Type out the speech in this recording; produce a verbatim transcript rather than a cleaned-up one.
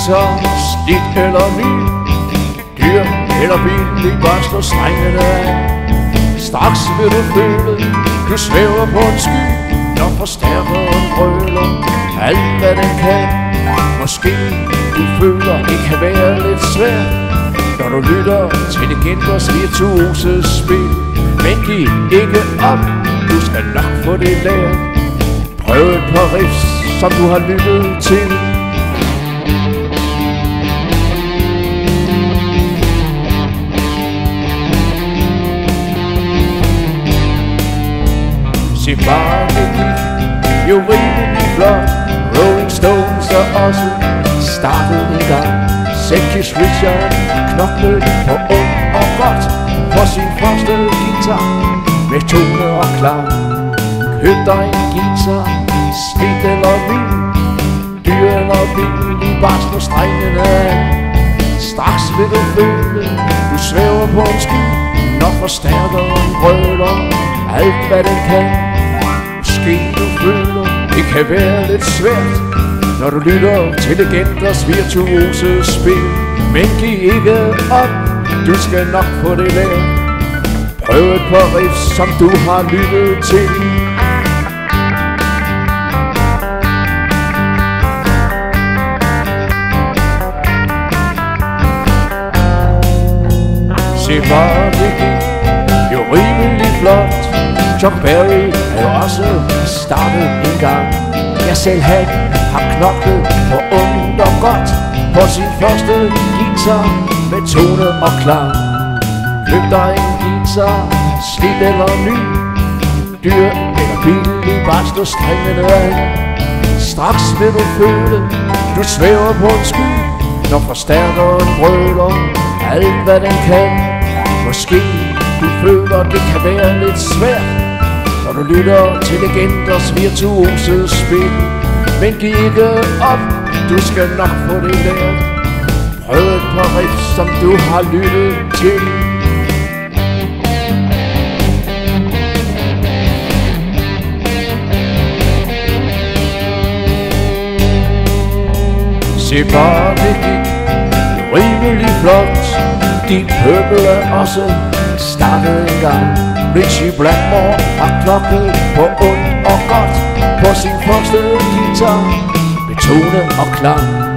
guitar, slidt eller ny, dyr eller billig, bare slå strengene af. Straks vil du føle, du svæver på en sky, når forstærkeren brøler alt hvad den kan. Måske du føler, det kan være lidt svært, når du lytter til legenders virtuose spil. Men giv ikke op, du skal nok få det lært. Prøv et par riffs, som du har lyttet til. Se bare det gik jo rimelig flot. Rolling Stones er også startet en gang. Selkis Richard knoklede på ung og godt på sin første guitar med tone og klang. Køb dig en guitar, slidt eller ny, dyr eller billig, bare slå strengene af. Straks vil du føle, du svæver på en sky, når forstærkeren brøler alt hvad den kan. Måske du føler, det kan være lidt svært, når du lytter til legenders virtuose spil. Men giv ikke op, du skal nok få det lært. Prøv et par riffs, som du har lyttet til. Se bare det gik jo rimelig flot. Chuck Berry er jo også startet en gang. Jeg selv han har knoklet på ungt og godt på sin første guitar med tone og klang. Køb dig en guitar, slidt eller ny, dyr eller billig, bare slå strengene af. Straks vil du føle, du svæver på en sky, når forstærkeren brøler alt hvad den kan. Måske du føler, det kan være lidt svært, når du lytter til legenders virtuose spil. Men giv ikke op, du skal nok få det lært. Prøv et par riffs, som du har lyttet til. Se bare det gik rimelig flot. Din Purple er også startet en gang. Richie Blackmore har knoklet på ondt og godt på sin første guitar med tone og klang.